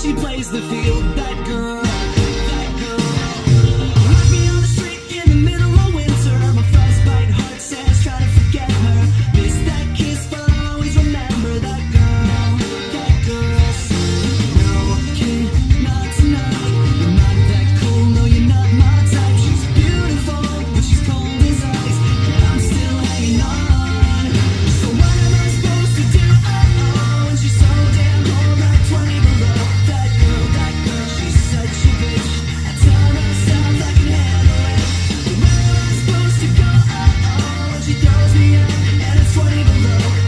she plays the field. That girl, that girl. Left me on the street in the middle of winter. My frostbite heart says try to forget her. Miss that kiss, but I'll always remember that girl, that girl. No, kid, not tonight. You're not that cool, no, you're not my type. She's beautiful, but she's cold as ice, and I'm still hanging on. So what am I supposed to do? Oh, and she's so damn cold, like 20 below. That girl, she's such a bitch. I tell myself I can handle it. Where am I supposed to go? Oh, and she throws me out, and it's 20 below.